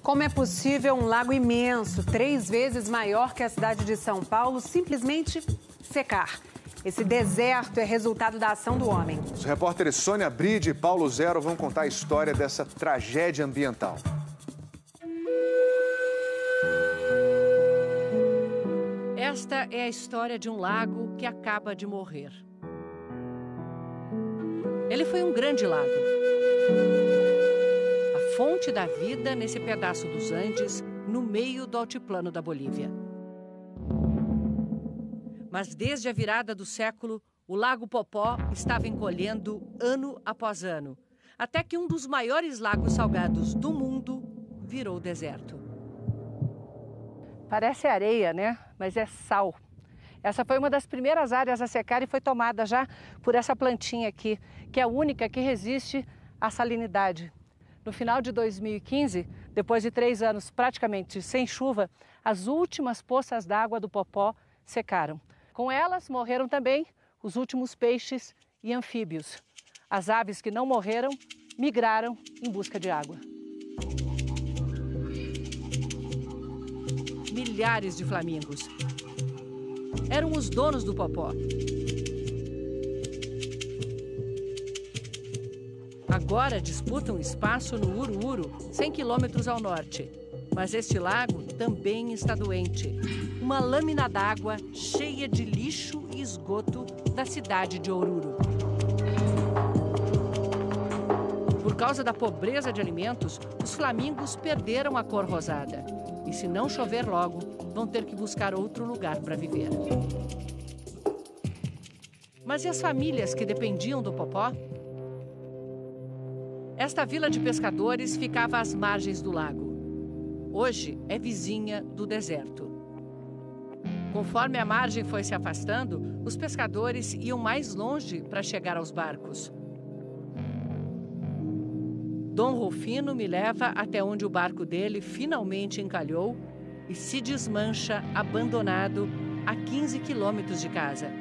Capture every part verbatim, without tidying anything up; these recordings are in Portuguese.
Como é possível um lago imenso, três vezes maior que a cidade de São Paulo, simplesmente secar? Esse deserto é resultado da ação do homem. Os repórteres Sônia Bride e Paulo Zero vão contar a história dessa tragédia ambiental. Esta é a história de um lago que acaba de morrer. Ele foi um grande lago. A fonte da vida nesse pedaço dos Andes, no meio do altiplano da Bolívia. Mas desde a virada do século, o Lago Popó estava encolhendo ano após ano, até que um dos maiores lagos salgados do mundo virou deserto. Parece areia, né? Mas é sal. Essa foi uma das primeiras áreas a secar e foi tomada já por essa plantinha aqui, que é a única que resiste à salinidade. No final de dois mil e quinze, depois de três anos praticamente sem chuva, as últimas poças d'água do Popó secaram. Com elas morreram também os últimos peixes e anfíbios. As aves que não morreram migraram em busca de água. Milhares de flamingos eram os donos do Popó. Agora disputam espaço no Uruuru, cem quilômetros ao norte. Mas este lago também está doente. Uma lâmina d'água cheia de lixo e esgoto da cidade de Oruro. Por causa da pobreza de alimentos, os flamingos perderam a cor rosada. E se não chover logo, vão ter que buscar outro lugar para viver. Mas e as famílias que dependiam do Popó? Esta vila de pescadores ficava às margens do lago. Hoje é vizinha do deserto. Conforme a margem foi se afastando, os pescadores iam mais longe para chegar aos barcos. Dom Rufino me leva até onde o barco dele finalmente encalhou e se desmancha abandonado a quinze quilômetros de casa.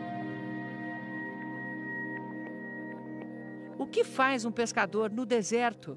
O que faz um pescador no deserto?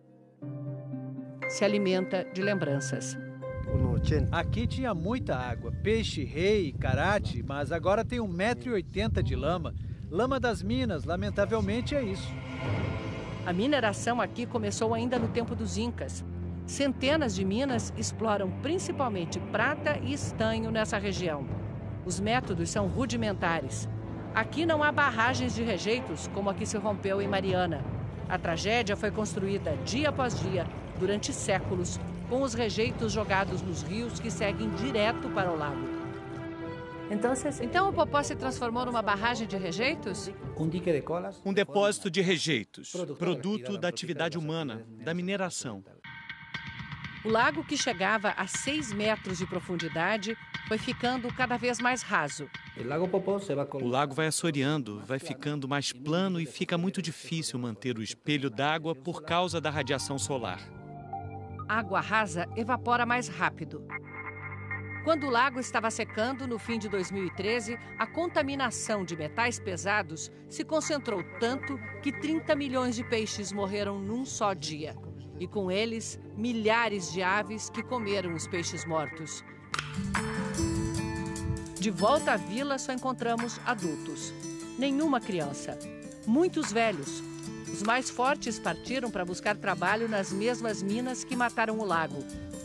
Se alimenta de lembranças. Aqui tinha muita água, peixe, rei, carate, mas agora tem um metro e oitenta de lama. Lama das minas, lamentavelmente é isso. A mineração aqui começou ainda no tempo dos Incas. Centenas de minas exploram principalmente prata e estanho nessa região. Os métodos são rudimentares. Aqui não há barragens de rejeitos como a que se rompeu em Mariana. A tragédia foi construída dia após dia, durante séculos, com os rejeitos jogados nos rios que seguem direto para o lago. Então o Popó se transformou numa barragem de rejeitos? Um depósito de rejeitos, produto da atividade humana, da mineração. O lago, que chegava a seis metros de profundidade, foi ficando cada vez mais raso. O lago vai assoreando, vai ficando mais plano e fica muito difícil manter o espelho d'água por causa da radiação solar. A água rasa evapora mais rápido. Quando o lago estava secando, no fim de dois mil e treze, a contaminação de metais pesados se concentrou tanto que trinta milhões de peixes morreram num só dia. E com eles, milhares de aves que comeram os peixes mortos. De volta à vila, só encontramos adultos. Nenhuma criança. Muitos velhos. Os mais fortes partiram para buscar trabalho nas mesmas minas que mataram o lago.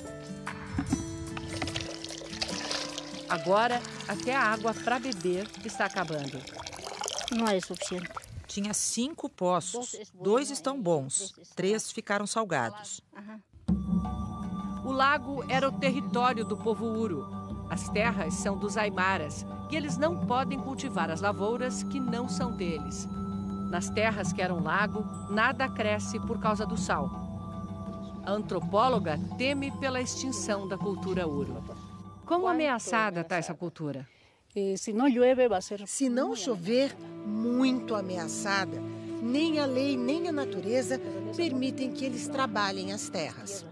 Agora, até a água para beber está acabando. Não é suficiente. Tinha cinco poços. Dois estão bons. Três ficaram salgados. O lago era o território do povo Uru. As terras são dos Aimaras, e eles não podem cultivar as lavouras que não são deles. Nas terras que eram lago, nada cresce por causa do sal. A antropóloga teme pela extinção da cultura Uru. Como ameaçada está essa cultura? Se não chover, muito ameaçada. Nem a lei, nem a natureza permitem que eles trabalhem as terras.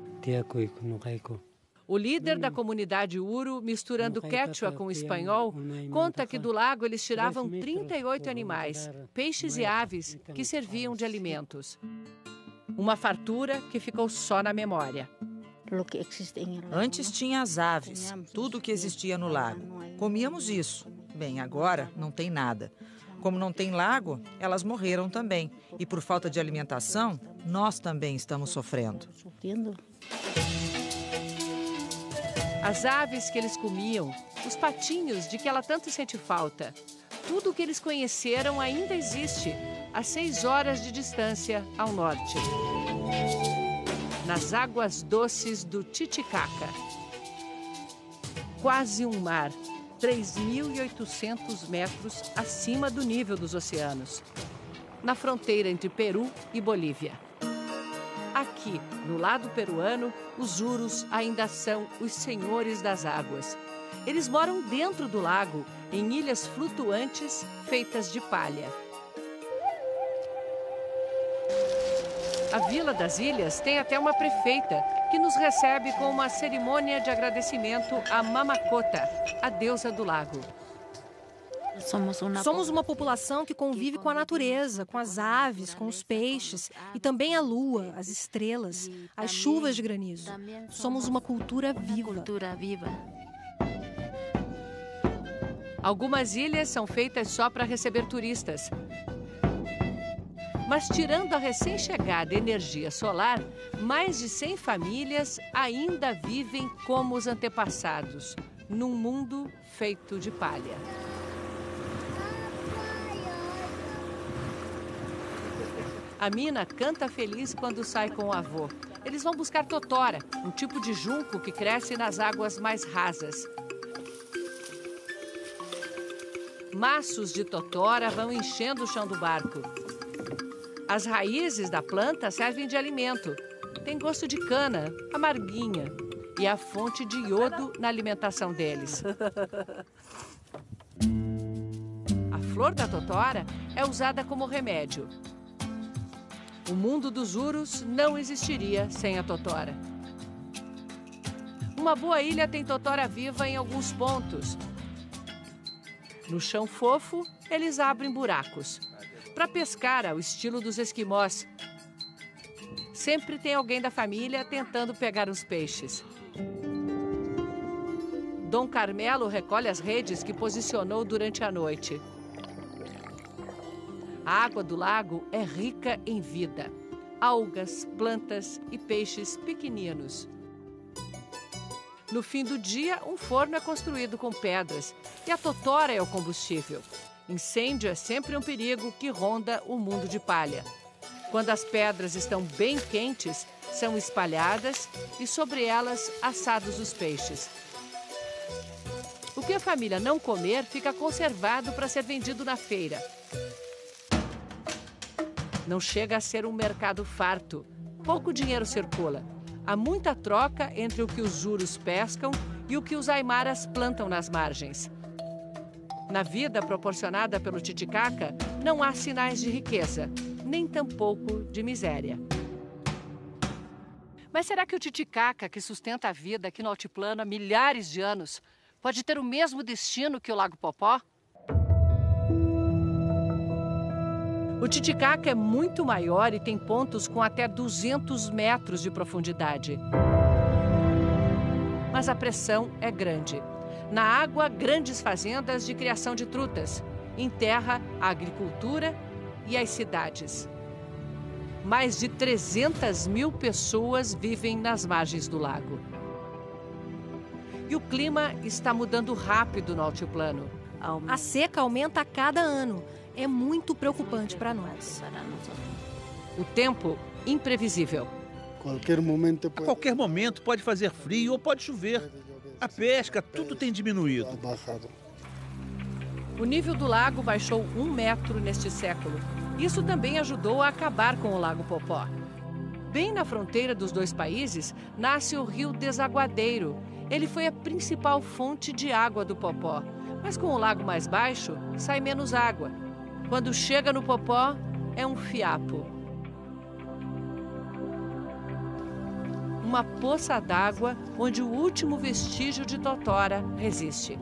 O líder da comunidade Uru, misturando quechua com espanhol, conta que do lago eles tiravam trinta e oito animais, peixes e aves, que serviam de alimentos. Uma fartura que ficou só na memória. Antes tinha as aves, tudo que existia no lago. Comíamos isso. Bem, agora não tem nada. Como não tem lago, elas morreram também. E por falta de alimentação, nós também estamos sofrendo. As aves que eles comiam, os patinhos de que ela tanto sente falta. Tudo o que eles conheceram ainda existe, a seis horas de distância ao norte. Nas águas doces do Titicaca. Quase um mar, três mil e oitocentos metros acima do nível dos oceanos. Na fronteira entre Peru e Bolívia. Aqui, no lado peruano, os urus ainda são os senhores das águas. Eles moram dentro do lago, em ilhas flutuantes feitas de palha. A Vila das Ilhas tem até uma prefeita, que nos recebe com uma cerimônia de agradecimento a Mamacota, a deusa do lago. Somos uma população que convive com a natureza, com as aves, com os peixes e também a lua, as estrelas, as chuvas de granizo. Somos uma cultura viva. Algumas ilhas são feitas só para receber turistas. Mas tirando a recém-chegada energia solar, mais de cem famílias ainda vivem como os antepassados, num mundo feito de palha. A Mina canta feliz quando sai com o avô. Eles vão buscar totora, um tipo de junco que cresce nas águas mais rasas. Maços de totora vão enchendo o chão do barco. As raízes da planta servem de alimento. Tem gosto de cana, amarguinha, e é a fonte de iodo na alimentação deles. A flor da totora é usada como remédio. O mundo dos urus não existiria sem a totora. Uma boa ilha tem totora viva em alguns pontos. No chão fofo, eles abrem buracos. Para pescar ao estilo dos esquimós. Sempre tem alguém da família tentando pegar os peixes. Dom Carmelo recolhe as redes que posicionou durante a noite. A água do lago é rica em vida. Algas, plantas e peixes pequeninos. No fim do dia, um forno é construído com pedras e a totora é o combustível. Incêndio é sempre um perigo que ronda o mundo de palha. Quando as pedras estão bem quentes, são espalhadas e sobre elas assados os peixes. O que a família não comer fica conservado para ser vendido na feira. Não chega a ser um mercado farto. Pouco dinheiro circula. Há muita troca entre o que os urus pescam e o que os aimaras plantam nas margens. Na vida proporcionada pelo Titicaca, não há sinais de riqueza, nem tampouco de miséria. Mas será que o Titicaca, que sustenta a vida aqui no altiplano há milhares de anos, pode ter o mesmo destino que o Lago Popó? O Titicaca é muito maior e tem pontos com até duzentos metros de profundidade. Mas a pressão é grande. Na água, grandes fazendas de criação de trutas. Em terra, a agricultura e as cidades. Mais de trezentas mil pessoas vivem nas margens do lago. E o clima está mudando rápido no altiplano. A seca aumenta a cada ano. É muito preocupante para nós. O tempo imprevisível. A qualquer momento pode fazer frio ou pode chover. A pesca, tudo tem diminuído. O nível do lago baixou um metro neste século. Isso também ajudou a acabar com o Lago Popó. Bem na fronteira dos dois países, nasce o Rio Desaguadeiro. Ele foi a principal fonte de água do Popó. Mas com o lago mais baixo, sai menos água. Quando chega no Popó, é um fiapo. Uma poça d'água onde o último vestígio de totora resiste.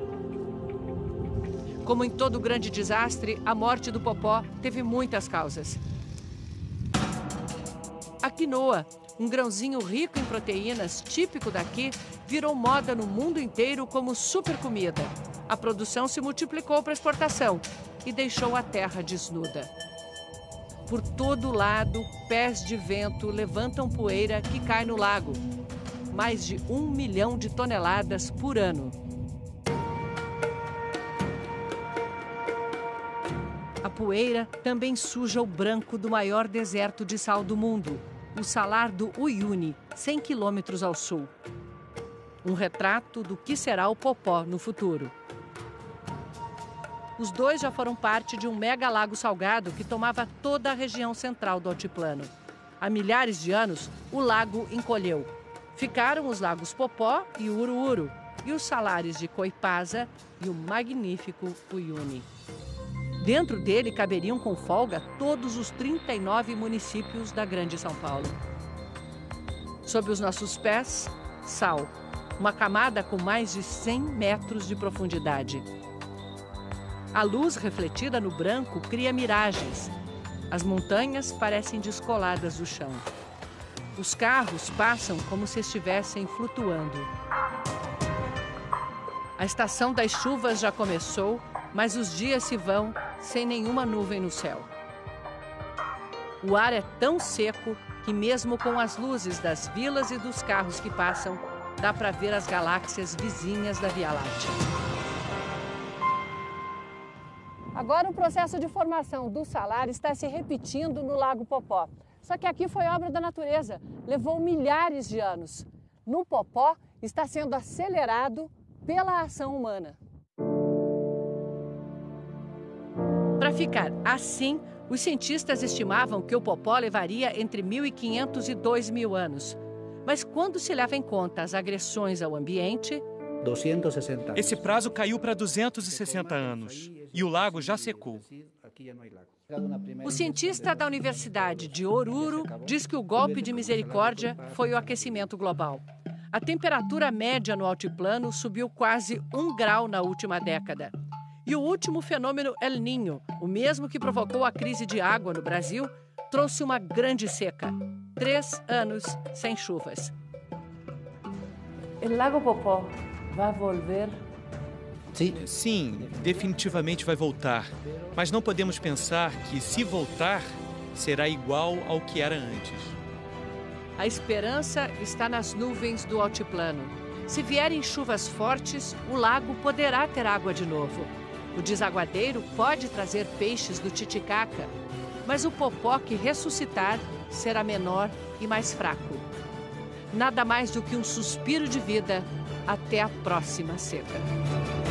Como em todo grande desastre, a morte do Popó teve muitas causas. A quinoa, Um grãozinho rico em proteínas, típico daqui, virou moda no mundo inteiro como super comida. A produção se multiplicou para exportação e deixou a terra desnuda. Por todo lado, pés de vento levantam poeira que cai no lago. Mais de um milhão de toneladas por ano. A poeira também suja o branco do maior deserto de sal do mundo, o Salar do Uyuni, cem quilômetros ao sul. Um retrato do que será o Popó no futuro. Os dois já foram parte de um mega lago salgado que tomava toda a região central do altiplano. Há milhares de anos, o lago encolheu. Ficaram os lagos Popó e Uruuru, e os salares de Coipasa e o magnífico Uyuni. Dentro dele caberiam com folga todos os trinta e nove municípios da Grande São Paulo. Sob os nossos pés, sal, uma camada com mais de cem metros de profundidade. A luz refletida no branco cria miragens. As montanhas parecem descoladas do chão. Os carros passam como se estivessem flutuando. A estação das chuvas já começou, mas os dias se vão sem nenhuma nuvem no céu. O ar é tão seco que mesmo com as luzes das vilas e dos carros que passam, dá para ver as galáxias vizinhas da Via Láctea. Agora o processo de formação do salar está se repetindo no Lago Popó. Só que aqui foi obra da natureza, levou milhares de anos. No Popó está sendo acelerado pela ação humana. Para ficar assim, os cientistas estimavam que o Popó levaria entre mil e quinhentos e dois mil anos. Mas quando se leva em conta as agressões ao ambiente... Esse prazo caiu para duzentos e sessenta anos e o lago já secou. O cientista da Universidade de Oruro diz que o golpe de misericórdia foi o aquecimento global. A temperatura média no altiplano subiu quase um grau na última década. E o último fenômeno El Niño, o mesmo que provocou a crise de água no Brasil, trouxe uma grande seca. Três anos sem chuvas. O Lago Popó vai volver? Sim, definitivamente vai voltar. Mas não podemos pensar que, se voltar, será igual ao que era antes. A esperança está nas nuvens do altiplano. Se vierem chuvas fortes, o lago poderá ter água de novo. O desaguadeiro pode trazer peixes do Titicaca, mas o Popó que ressuscitar será menor e mais fraco. Nada mais do que um suspiro de vida até a próxima seca.